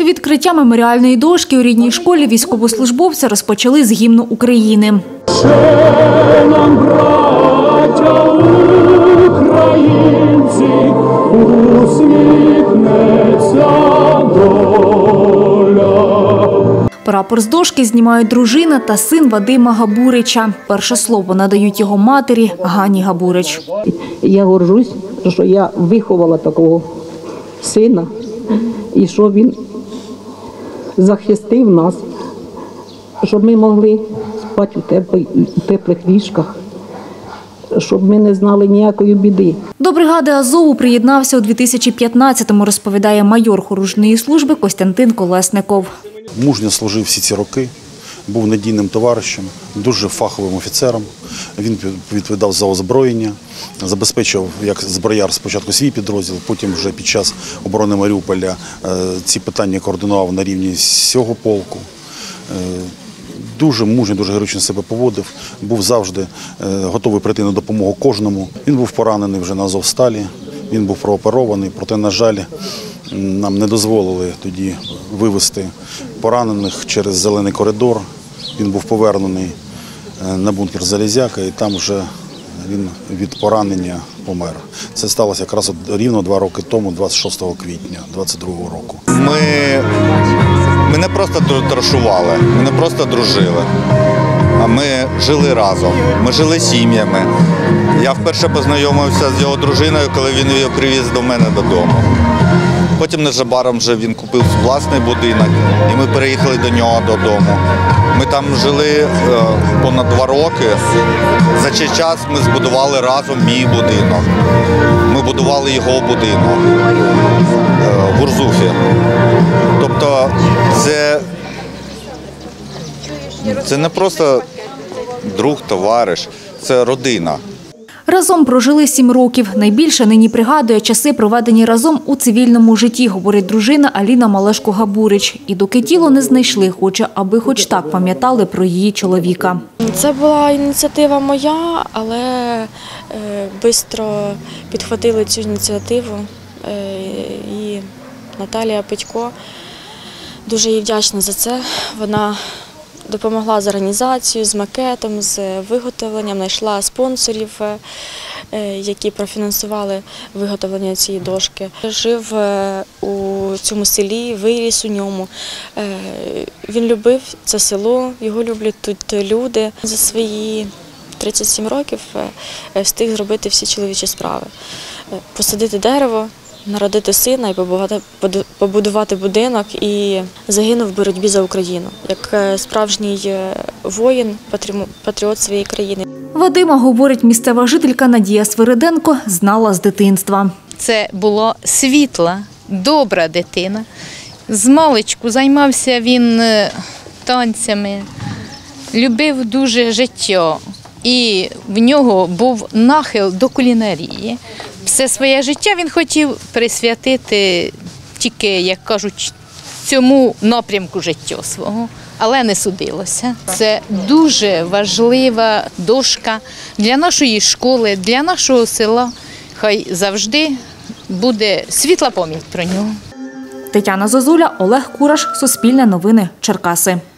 Відкриття меморіальної дошки у рідній школі військовослужбовці розпочали з гімну України. Ще нам, браття українці, усміхнеться доля. Прапор з дошки знімають дружина та син Вадима Габурича. Перше слово надають його матері Гані Габурич. Я горжусь, що я виховала такого сина і що він захистив нас, щоб ми могли спати у теплих ліжках, щоб ми не знали ніякої біди. До бригади Азову приєднався у 2015-му, розповідає майор хорунжої служби Костянтин Колесников. Мужньо служив всі ці роки, був надійним товаришем, дуже фаховим офіцером. Він відповідав за озброєння, забезпечив як зброяр спочатку свій підрозділ, потім вже під час оборони Маріуполя ці питання координував на рівні всього полку. Дуже мужньо, дуже героїчно себе поводив, був завжди готовий прийти на допомогу кожному. Він був поранений вже на Азовсталі, він був прооперований, проте, на жаль, нам не дозволили тоді вивезти поранених через зелений коридор. Він був повернений на бункер Залізяка, і там вже він від поранення помер. Це сталося якраз рівно 2 роки тому, 26 квітня 2022 року. Ми не просто товаришували, ми не просто дружили, а ми жили разом, ми жили сім'ями. Я вперше познайомився з його дружиною, коли він її привіз до мене додому. Потім незабаром вже він купив власний будинок, і ми переїхали до нього додому. Ми там жили понад 2 роки. За цей час ми збудували разом мій будинок. Ми будували його будинок в Урзуфі. Тобто це не просто друг, товариш, це родина. Разом прожили 7 років. Найбільше нині пригадує часи, проведені разом у цивільному житті, говорить дружина Аліна Малешко-Габурич. І доки тіло не знайшли, хоче, аби хоч так пам'ятали про її чоловіка. Це була ініціатива моя, але швидко підхватили цю ініціативу. І Наталія Петько, дуже їй вдячна за це. Вона допомогла з організацією, з макетом, з виготовленням, знайшла спонсорів, які профінансували виготовлення цієї дошки. Жив у цьому селі, виріс у ньому. Він любив це село, його люблять тут люди. За свої 37 років встиг зробити всі чоловічі справи. Посадити дерево, народити сина і побудувати будинок, і загинув в боротьбі за Україну, як справжній воїн, патріот своєї країни. Вадима, говорить місцева жителька Надія Свириденко, знала з дитинства. Це була світла, добра дитина. Змалечку займався він танцями, любив дуже життя. І в нього був нахил до кулінарії. Все своє життя він хотів присвятити тільки, як кажуть, цьому напрямку життя свого, але не судилося. Це дуже важлива дошка для нашої школи, для нашого села. Хай завжди буде світла пам'ять про нього. Тетяна Зозуля, Олег Кураш, Суспільне новини, Черкаси.